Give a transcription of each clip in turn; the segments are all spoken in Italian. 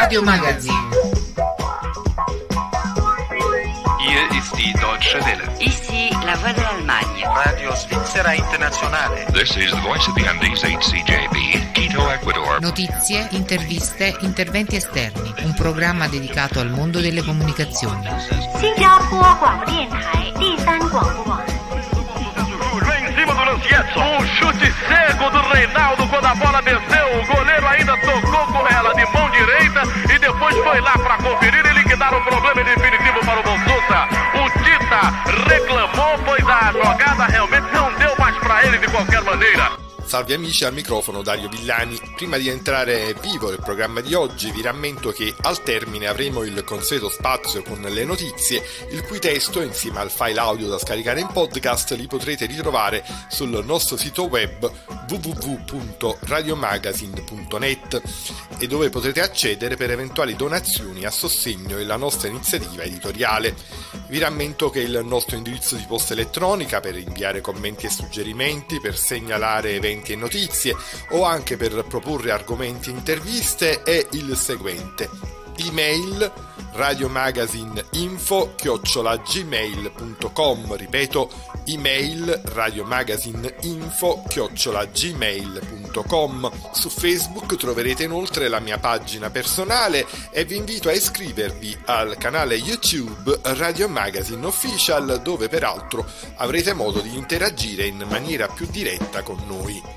Radio Magazin. Hier ist die Deutsche Welle. Ici la voix de l'Allemagne. Radio Svizzera Internazionale. This is the voice of the Andes HCJB, Quito, Ecuador. Notizie, interviste, interventi esterni. Un programma dedicato al mondo delle comunicazioni. Um chute cego do Reinaldo quando a bola desceu, o goleiro ainda tocou com ela de mão direita e depois foi lá para conferir e liquidar o problema definitivo para o Bonsuta. O Tita reclamou, pois a jogada realmente não deu mais para ele de qualquer maneira. Salve amici, al microfono Dario Villani. Prima di entrare vivo nel programma di oggi vi rammento che al termine avremo il consueto spazio con le notizie, il cui testo insieme al file audio da scaricare in podcast li potrete ritrovare sul nostro sito web www.radiomagazine.net e dove potrete accedere per eventuali donazioni a sostegno della nostra iniziativa editoriale. Vi rammento che il nostro indirizzo di posta elettronica per inviare commenti e suggerimenti, per segnalare eventi e notizie o anche per proporre argomenti e interviste è il seguente: email radiomagazineinfo@gmail.com. Ripeto, email radiomagazineinfo@gmail.com. Su Facebook troverete inoltre la mia pagina personale e vi invito a iscrivervi al canale YouTube Radio Magazine Official, dove peraltro avrete modo di interagire in maniera più diretta con noi.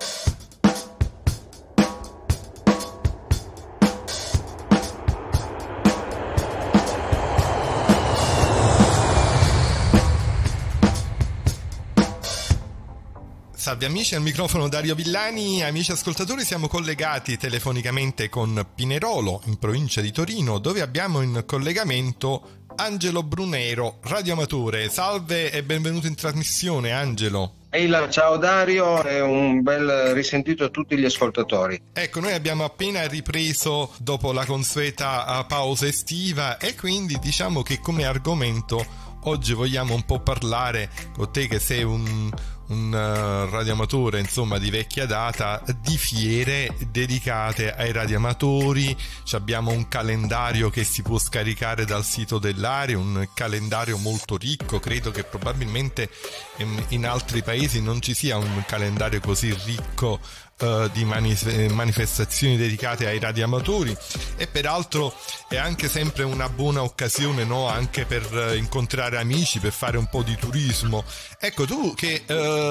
Salve amici, al microfono Dario Villani. Amici ascoltatori, siamo collegati telefonicamente con Pinerolo, in provincia di Torino, dove abbiamo in collegamento Angelo Brunero, radioamatore. Salve e benvenuto in trasmissione, Angelo. Ciao Dario e un bel risentito a tutti gli ascoltatori. Ecco, noi abbiamo appena ripreso dopo la consueta pausa estiva e quindi diciamo che come argomento oggi vogliamo un po' parlare con te, che sei un radioamatore insomma di vecchia data, di fiere dedicate ai radioamatori. Abbiamo un calendario che si può scaricare dal sito dell'area, un calendario molto ricco. Credo che probabilmente in altri paesi non ci sia un calendario così ricco di manifestazioni dedicate ai radioamatori, e peraltro è anche sempre una buona occasione, no? Anche per incontrare amici, per fare un po' di turismo. Ecco, tu che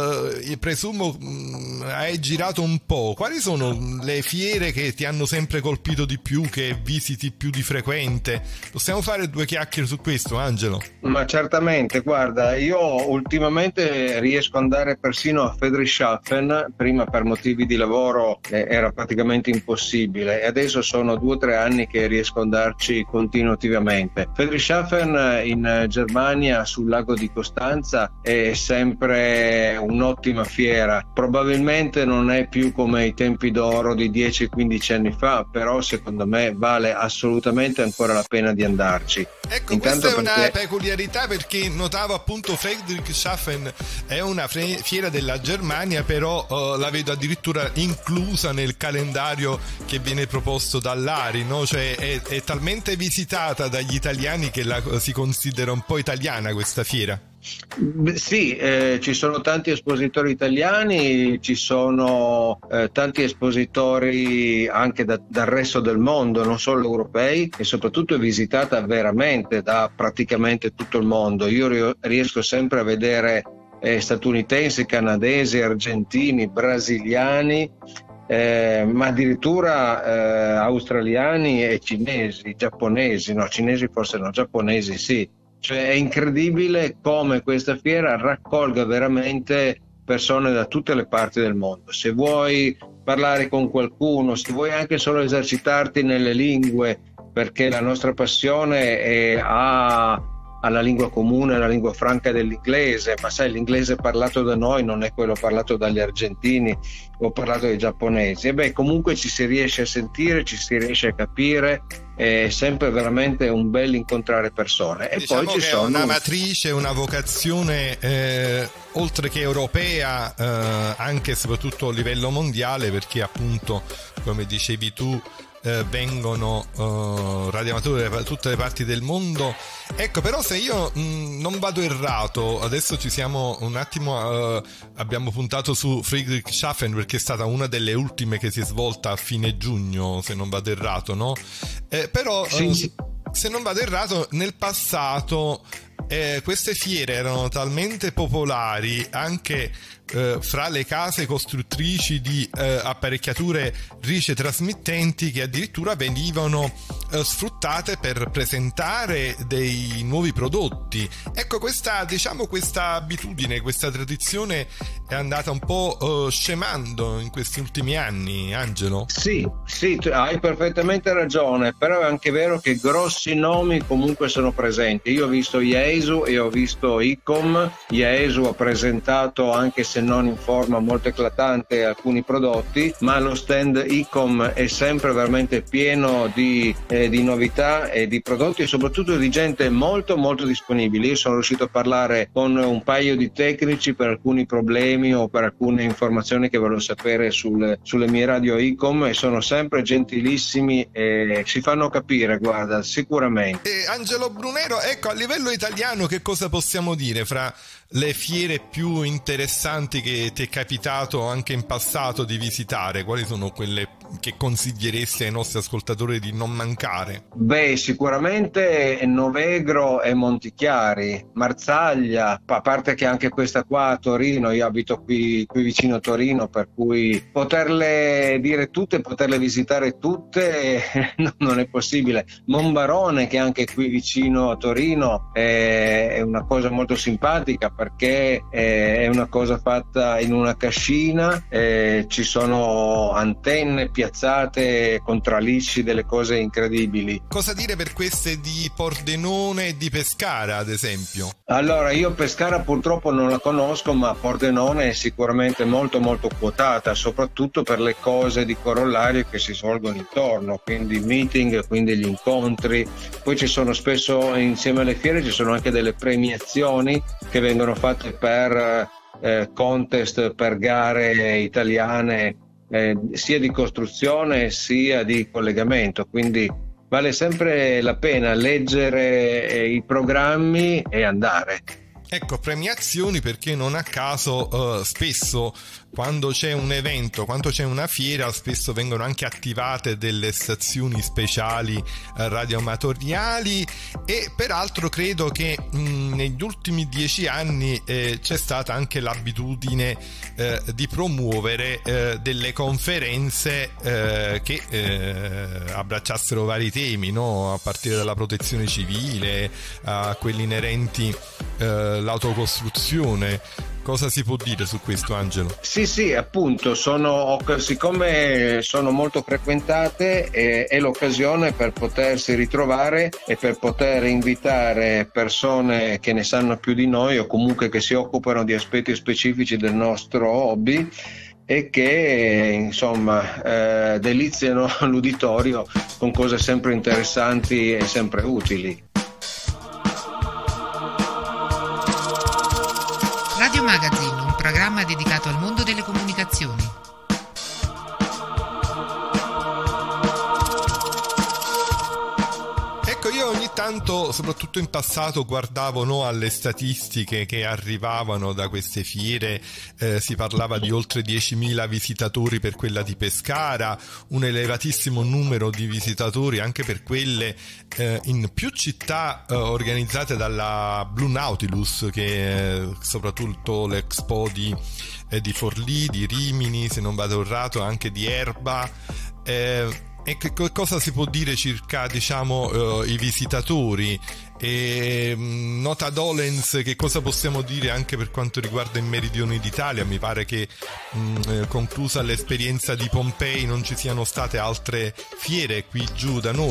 presumo hai girato un po', quali sono le fiere che ti hanno sempre colpito di più, che visiti più di frequente? Possiamo fare due chiacchiere su questo, Angelo? Ma certamente, guarda, io ultimamente riesco ad andare persino a Friedrichshafen. Prima per motivi di lavoro era praticamente impossibile, e adesso sono 2 o 3 anni che riesco ad andarci continuativamente. Friedrichshafen in Germania, sul lago di Costanza, è sempre un'ottima fiera. Probabilmente non è più come i tempi d'oro di 10-15 anni fa, però secondo me vale assolutamente ancora la pena di andarci. Ecco, questa è una peculiarità, perché notavo appunto Friedrichshafen è una fiera della Germania, però la vedo addirittura inclusa nel calendario che viene proposto dall'ARI, no? Cioè è talmente visitata dagli italiani che si considera un po' italiana questa fiera. Sì, ci sono tanti espositori italiani, ci sono tanti espositori anche dal resto del mondo, non solo europei, e soprattutto è visitata veramente da praticamente tutto il mondo. Io riesco sempre a vedere statunitensi, canadesi, argentini, brasiliani, ma addirittura australiani e cinesi, giapponesi, no, cinesi forse no, giapponesi sì. Cioè è incredibile come questa fiera raccolga veramente persone da tutte le parti del mondo. Se vuoi parlare con qualcuno, se vuoi anche solo esercitarti nelle lingue, perché la nostra passione è alla lingua comune, alla lingua franca dell'inglese, ma sai, l'inglese parlato da noi non è quello parlato dagli argentini o parlato dai giapponesi. E beh, comunque ci si riesce a sentire, ci si riesce a capire, è sempre veramente un bel incontrare persone. E diciamo poi ci che sono è una matrice, una vocazione oltre che europea, anche e soprattutto a livello mondiale, perché appunto, come dicevi tu, vengono radioamatori da tutte le parti del mondo. Ecco, però se io non vado errato, adesso ci siamo un attimo, abbiamo puntato su Friedrichshafen perché è stata una delle ultime che si è svolta a fine giugno, se non vado errato, no? Però Sì. se non vado errato, nel passato queste fiere erano talmente popolari anche fra le case costruttrici di apparecchiature ricetrasmittenti che addirittura venivano sfruttate per presentare dei nuovi prodotti. Ecco, questa abitudine, questa tradizione è andata un po' scemando in questi ultimi anni, Angelo. Sì, hai perfettamente ragione, però è anche vero che grossi nomi comunque sono presenti. Io ho visto Yaesu e ho visto ICOM. Yaesu ha presentato, anche se non in forma molto eclatante, alcuni prodotti, ma lo stand ICOM è sempre veramente pieno di novità e di prodotti e soprattutto di gente molto molto disponibile. Io sono riuscito a parlare con un paio di tecnici per alcuni problemi o per alcune informazioni che volevo sapere sulle mie radio ICOM e sono sempre gentilissimi e si fanno capire, guarda, sicuramente. Angelo Brunero, ecco, a livello italiano che cosa possiamo dire fra le fiere più interessanti che ti è capitato anche in passato di visitare? Quali sono quelle che consiglieresti ai nostri ascoltatori di non mancare? Beh, sicuramente Novegro e Montichiari, Marsaglia, a parte che anche questa qua a Torino, io abito qui vicino a Torino, per cui poterle dire tutte, poterle visitare tutte non è possibile. Monbarone, che è anche qui vicino a Torino, è una cosa molto simpatica perché è una cosa fatta in una cascina, ci sono antenne piazzate con tralicci, delle cose incredibili. Cosa dire per queste di Pordenone e di Pescara, ad esempio? Allora, io Pescara purtroppo non la conosco, ma Pordenone è sicuramente molto molto quotata, soprattutto per le cose di corollario che si svolgono intorno, quindi meeting, quindi gli incontri. Poi ci sono spesso, insieme alle fiere, ci sono anche delle premiazioni che vengono fatte per contest, per gare italiane, sia di costruzione sia di collegamento, quindi vale sempre la pena leggere i programmi e andare. Ecco, premiazioni perché non a caso spesso quando c'è un evento, quando c'è una fiera, spesso vengono anche attivate delle stazioni speciali radioamatoriali e peraltro credo che negli ultimi 10 anni c'è stata anche l'abitudine di promuovere delle conferenze che abbracciassero vari temi, no? A partire dalla protezione civile a quelli inerenti l'autocostruzione. Cosa si può dire su questo, Angelo? Sì, appunto, siccome sono molto frequentate, è l'occasione per potersi ritrovare e per poter invitare persone che ne sanno più di noi o comunque che si occupano di aspetti specifici del nostro hobby e che insomma deliziano l'uditorio con cose sempre interessanti e sempre utili. Radio Magazine, un programma dedicato al mondo delle comunicazioni. Ecco, io ogni tanto, soprattutto in passato, guardavo alle statistiche che arrivavano da queste fiere, si parlava di oltre 10.000 visitatori per quella di Pescara, un elevatissimo numero di visitatori anche per quelle in più città organizzate dalla Blue Nautilus, che è soprattutto l'Expo di Forlì, di Rimini, se non vado errato, anche di Erba. E che cosa si può dire circa, diciamo, i visitatori? E nota dolens, che cosa possiamo dire anche per quanto riguarda il meridione d'Italia? Mi pare che conclusa l'esperienza di Pompei non ci siano state altre fiere qui giù da noi.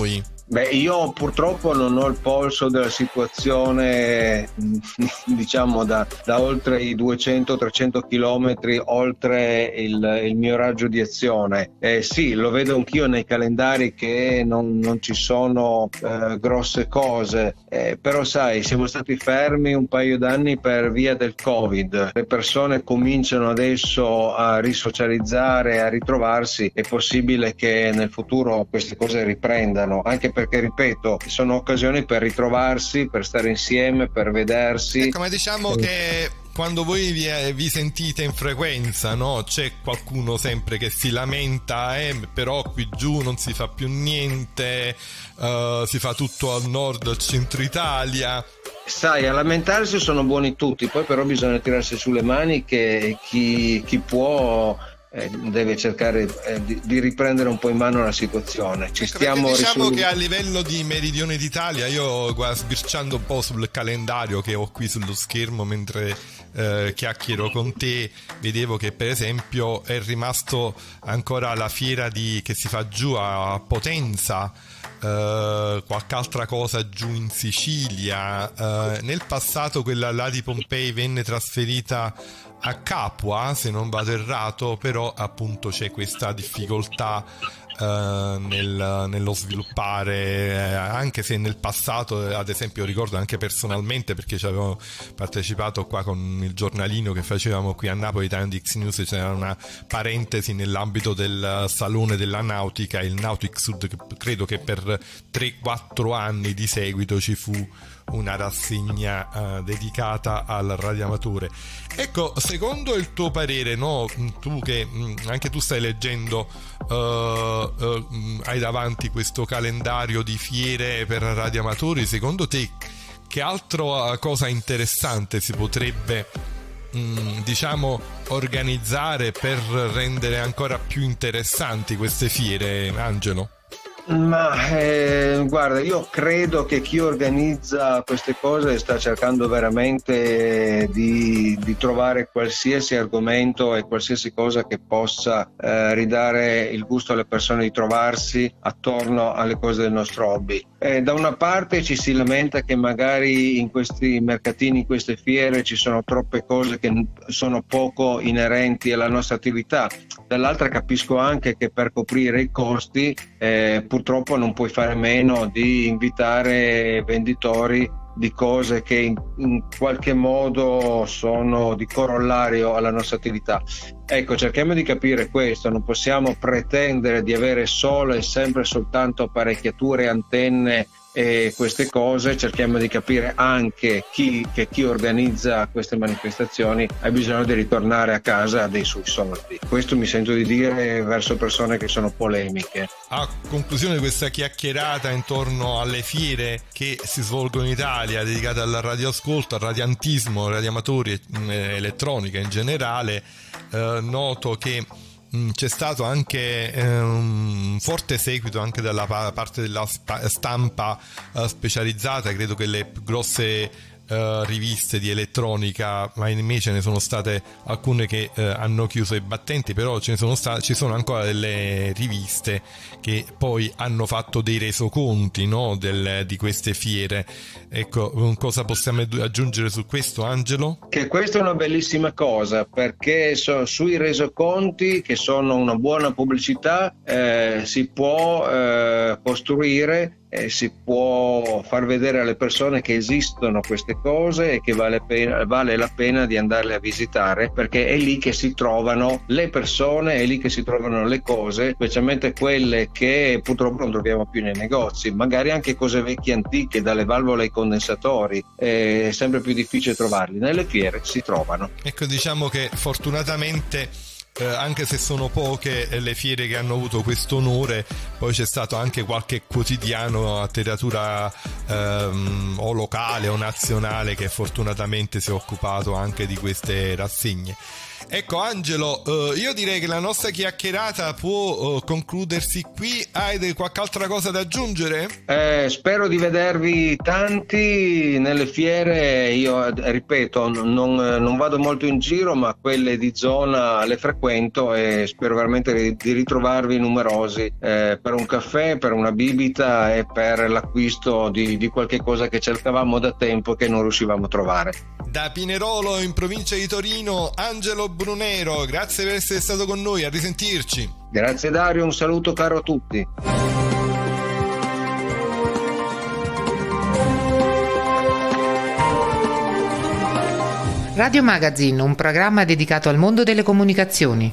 Beh, io purtroppo non ho il polso della situazione, diciamo da oltre i 200-300 chilometri oltre il mio raggio di azione. Sì, lo vedo anch'io nei calendari che non ci sono grosse cose, però sai, siamo stati fermi un paio d'anni per via del Covid. Le persone cominciano adesso a risocializzare, a ritrovarsi. È possibile che nel futuro queste cose riprendano, anche perché, ripeto, sono occasioni per ritrovarsi, per stare insieme, per vedersi. Ecco, ma diciamo che quando voi vi sentite in frequenza, no? C'è qualcuno sempre che si lamenta, però qui giù non si fa più niente, si fa tutto al nord, al centro Italia. Sai, a lamentarsi sono buoni tutti, poi però bisogna tirarsi sulle mani che chi può deve cercare di riprendere un po' in mano la situazione. Diciamo che a livello di meridione d'Italia, io sbirciando un po' sul calendario che ho qui sullo schermo mentre chiacchiero con te, vedevo che per esempio è rimasto ancora la fiera che si fa giù a Potenza, qualche altra cosa giù in Sicilia. Nel passato quella là di Pompei venne trasferita a Capua, se non vado errato, però appunto c'è questa difficoltà nello sviluppare, anche se nel passato, ad esempio, ricordo anche personalmente, perché ci avevo partecipato qua con il giornalino che facevamo qui a Napoli, Time di X News, c'era una parentesi nell'ambito del salone della nautica, il Nautic Sud, che credo che per 3-4 anni di seguito ci fu una rassegna dedicata al radioamatore. Ecco, secondo il tuo parere, no, tu che anche tu stai leggendo, hai davanti questo calendario di fiere per radioamatori, secondo te che altra cosa interessante si potrebbe diciamo organizzare per rendere ancora più interessanti queste fiere, Angelo? Ma guarda, io credo che chi organizza queste cose sta cercando veramente di trovare qualsiasi argomento e qualsiasi cosa che possa ridare il gusto alle persone di trovarsi attorno alle cose del nostro hobby. Da una parte ci si lamenta che magari in questi mercatini, in queste fiere, ci sono troppe cose che sono poco inerenti alla nostra attività. Dall'altra capisco anche che per coprire i costi purtroppo non puoi fare meno di invitare venditori di cose che in qualche modo sono di corollario alla nostra attività. Ecco, cerchiamo di capire questo, non possiamo pretendere di avere solo e sempre soltanto apparecchiature, antenne e queste cose. Cerchiamo di capire anche che chi organizza queste manifestazioni ha bisogno di ritornare a casa dei suoi soldi. Questo mi sento di dire verso persone che sono polemiche. A conclusione di questa chiacchierata intorno alle fiere che si svolgono in Italia dedicate al radioascolto, al radiantismo, radioamatori, elettronica in generale, noto che c'è stato anche un forte seguito anche dalla parte della stampa specializzata. Credo che le più grosse riviste di elettronica, ma invece ne sono state alcune che hanno chiuso i battenti, però ci sono ancora delle riviste che poi hanno fatto dei resoconti, no, di queste fiere. Ecco, cosa possiamo aggiungere su questo, Angelo? Che questa è una bellissima cosa, perché sui resoconti, che sono una buona pubblicità, si può costruire, si può far vedere alle persone che esistono queste cose e che vale la pena di andarle a visitare, perché è lì che si trovano le persone, è lì che si trovano le cose, specialmente quelle che purtroppo non troviamo più nei negozi, magari anche cose vecchie antiche, dalle valvole ai condensatori, è sempre più difficile trovarli. Nelle fiere si trovano. Ecco, diciamo che fortunatamente anche se sono poche le fiere che hanno avuto questo onore, poi c'è stato anche qualche quotidiano a tiratura o locale o nazionale che fortunatamente si è occupato anche di queste rassegne. Ecco, Angelo, io direi che la nostra chiacchierata può concludersi qui. Hai qualche altra cosa da aggiungere? Spero di vedervi tanti nelle fiere. Io ripeto, non vado molto in giro, ma quelle di zona le frequento frequento e spero veramente di ritrovarvi numerosi per un caffè, per una bibita e per l'acquisto di qualche cosa che cercavamo da tempo che non riuscivamo a trovare. Da Pinerolo, in provincia di Torino, Angelo Brunero, grazie per essere stato con noi, a risentirci. Grazie Dario, un saluto caro a tutti. Radio Magazine, un programma dedicato al mondo delle comunicazioni.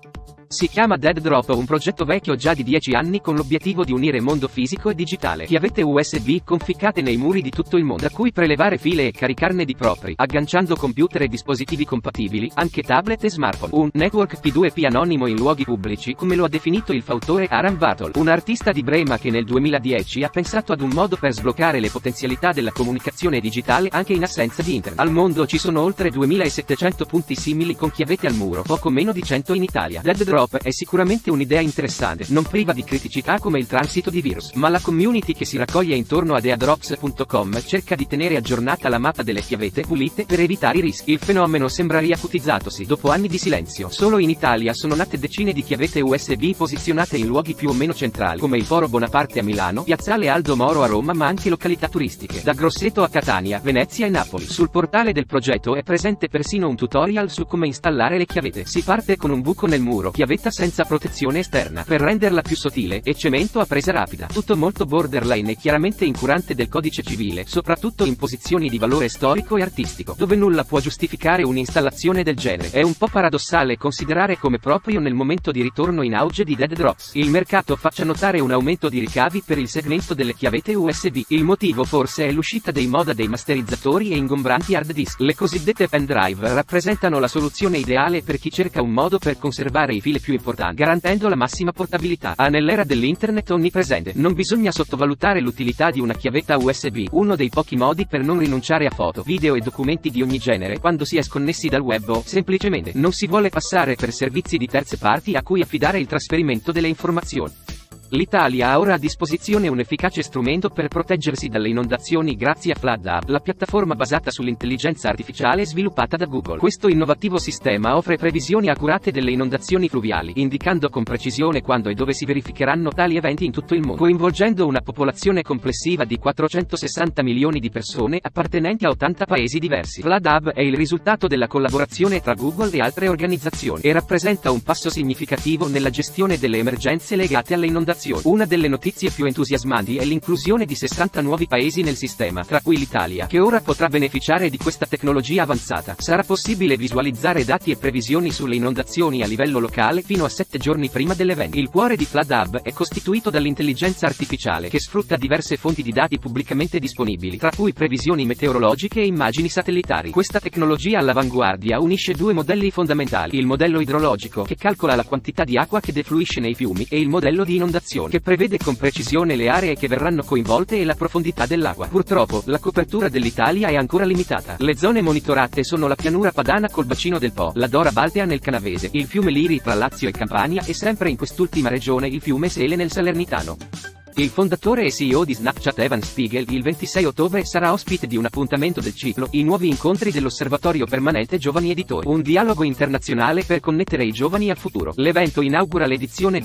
Si chiama Dead Drop, un progetto vecchio già di 10 anni con l'obiettivo di unire mondo fisico e digitale. Chiavette USB conficcate nei muri di tutto il mondo, da cui prelevare file e caricarne di propri, agganciando computer e dispositivi compatibili, anche tablet e smartphone. Un network P2P anonimo in luoghi pubblici, come lo ha definito il fautore Aram Vatol, un artista di Brema che nel 2010 ha pensato ad un modo per sbloccare le potenzialità della comunicazione digitale anche in assenza di internet. Al mondo ci sono oltre 2700 punti simili con chiavette al muro, poco meno di 100 in Italia. Dead Drop è sicuramente un'idea interessante, non priva di criticità come il transito di virus, ma la community che si raccoglie intorno a deadrops.com cerca di tenere aggiornata la mappa delle chiavette pulite per evitare i rischi. Il fenomeno sembra riacutizzatosi dopo anni di silenzio. Solo in Italia sono nate decine di chiavette USB posizionate in luoghi più o meno centrali, come il Foro Bonaparte a Milano, Piazzale Aldo Moro a Roma, ma anche località turistiche, da Grosseto a Catania, Venezia e Napoli. Sul portale del progetto è presente persino un tutorial su come installare le chiavette. Si parte con un buco nel muro, chiavetta senza protezione esterna, per renderla più sottile, e cemento a presa rapida. Tutto molto borderline e chiaramente incurante del codice civile, soprattutto in posizioni di valore storico e artistico, dove nulla può giustificare un'installazione del genere. È un po' paradossale considerare come proprio nel momento di ritorno in auge di Dead Drops, il mercato faccia notare un aumento di ricavi per il segmento delle chiavette USB. Il motivo forse è l'uscita dei moda dei masterizzatori e ingombranti hard disk. Le cosiddette pendrive rappresentano la soluzione ideale per chi cerca un modo per conservare i file più importanti, garantendo la massima portabilità. Nell'era dell'internet onnipresente, non bisogna sottovalutare l'utilità di una chiavetta USB, uno dei pochi modi per non rinunciare a foto, video e documenti di ogni genere quando si è sconnessi dal web o, semplicemente, non si vuole passare per servizi di terze parti a cui affidare il trasferimento delle informazioni. L'Italia ha ora a disposizione un efficace strumento per proteggersi dalle inondazioni grazie a FloodHub, la piattaforma basata sull'intelligenza artificiale sviluppata da Google. Questo innovativo sistema offre previsioni accurate delle inondazioni fluviali, indicando con precisione quando e dove si verificheranno tali eventi in tutto il mondo, coinvolgendo una popolazione complessiva di 460 milioni di persone appartenenti a 80 paesi diversi. FloodHub è il risultato della collaborazione tra Google e altre organizzazioni e rappresenta un passo significativo nella gestione delle emergenze legate alle inondazioni. Una delle notizie più entusiasmanti è l'inclusione di 60 nuovi paesi nel sistema, tra cui l'Italia, che ora potrà beneficiare di questa tecnologia avanzata. Sarà possibile visualizzare dati e previsioni sulle inondazioni a livello locale fino a 7 giorni prima dell'evento. Il cuore di FloodHub è costituito dall'intelligenza artificiale, che sfrutta diverse fonti di dati pubblicamente disponibili, tra cui previsioni meteorologiche e immagini satellitari. Questa tecnologia all'avanguardia unisce due modelli fondamentali: il modello idrologico, che calcola la quantità di acqua che defluisce nei fiumi, e il modello di inondazione, che prevede con precisione le aree che verranno coinvolte e la profondità dell'acqua. Purtroppo, la copertura dell'Italia è ancora limitata. Le zone monitorate sono la pianura padana col bacino del Po, la Dora Baltea nel Canavese, il fiume Liri tra Lazio e Campania e sempre in quest'ultima regione il fiume Sele nel Salernitano. Il fondatore e CEO di Snapchat Evan Spiegel il 26 ottobre sarà ospite di un appuntamento del ciclo I nuovi incontri dell'Osservatorio Permanente Giovani Editori, un dialogo internazionale per connettere i giovani al futuro. L'evento inaugura l'edizione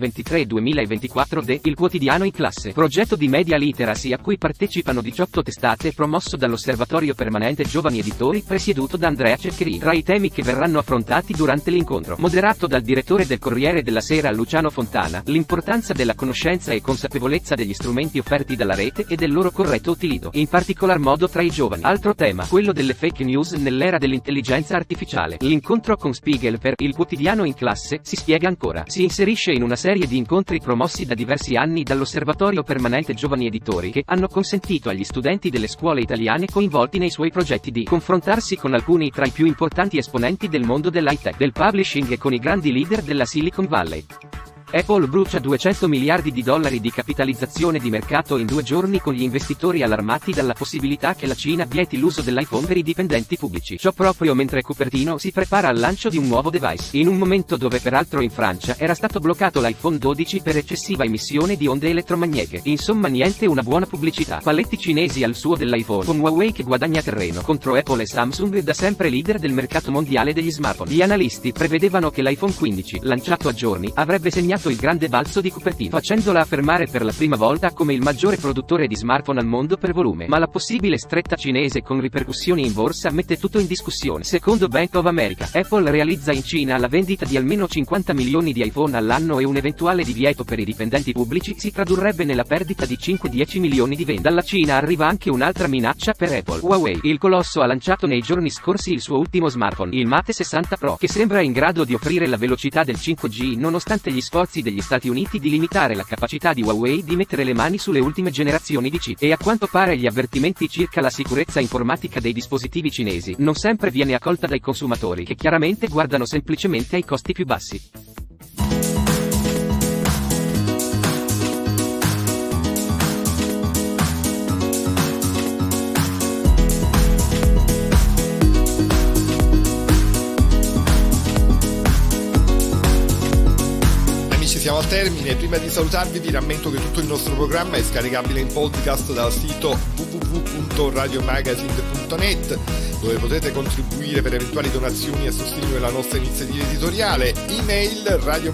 2023-2024 de Il quotidiano in classe, progetto di media literacy a cui partecipano 18 testate promosso dall'Osservatorio Permanente Giovani Editori presieduto da Andrea Ceccherini. Tra i temi che verranno affrontati durante l'incontro, moderato dal direttore del Corriere della Sera Luciano Fontana, l'importanza della conoscenza e consapevolezza degli strumenti offerti dalla rete e del loro corretto utilizzo, in particolar modo tra i giovani. Altro tema, quello delle fake news nell'era dell'intelligenza artificiale. L'incontro con Spiegel per Il quotidiano in classe si spiega ancora. Si inserisce in una serie di incontri promossi da diversi anni dall'Osservatorio Permanente Giovani Editori, che hanno consentito agli studenti delle scuole italiane coinvolti nei suoi progetti di confrontarsi con alcuni tra i più importanti esponenti del mondo dell'high tech, del publishing e con i grandi leader della Silicon Valley. Apple brucia 200 miliardi di dollari di capitalizzazione di mercato in 2 giorni, con gli investitori allarmati dalla possibilità che la Cina vieti l'uso dell'iPhone per i dipendenti pubblici. Ciò proprio mentre Cupertino si prepara al lancio di un nuovo device, in un momento dove peraltro in Francia era stato bloccato l'iPhone 12 per eccessiva emissione di onde elettromagnetiche. Insomma, niente una buona pubblicità. Paletti cinesi al suo dell'iPhone, con Huawei che guadagna terreno contro Apple e Samsung, da sempre leader del mercato mondiale degli smartphone. Gli analisti prevedevano che l'iPhone 15, lanciato a giorni, avrebbe segnato il grande balzo di Cupertino, facendola affermare per la prima volta come il maggiore produttore di smartphone al mondo per volume. Ma la possibile stretta cinese con ripercussioni in borsa mette tutto in discussione. Secondo Bank of America, Apple realizza in Cina la vendita di almeno 50 milioni di iPhone all'anno e un eventuale divieto per i dipendenti pubblici si tradurrebbe nella perdita di 5-10 milioni di vendite. Dalla Cina arriva anche un'altra minaccia per Apple. Huawei, il colosso, ha lanciato nei giorni scorsi il suo ultimo smartphone, il Mate 60 Pro, che sembra in grado di offrire la velocità del 5G nonostante gli sforzi degli Stati Uniti di limitare la capacità di Huawei di mettere le mani sulle ultime generazioni di chip. E a quanto pare gli avvertimenti circa la sicurezza informatica dei dispositivi cinesi non sempre viene accolta dai consumatori, che chiaramente guardano semplicemente ai costi più bassi. Siamo al termine. Prima di salutarvi vi rammento che tutto il nostro programma è scaricabile in podcast dal sito www.radiomagazine.net, dove potete contribuire per eventuali donazioni a sostegno della nostra iniziativa editoriale. Email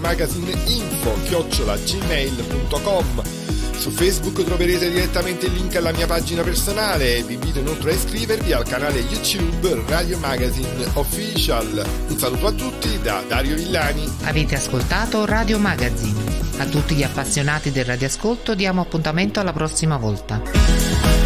radiomagazine@gmail.com. Su Facebook troverete direttamente il link alla mia pagina personale. Vi invito inoltre a iscrivervi al canale YouTube Radio Magazine Official. Un saluto a tutti da Dario Villani. Avete ascoltato Radio Magazine. A tutti gli appassionati del radioascolto diamo appuntamento alla prossima volta.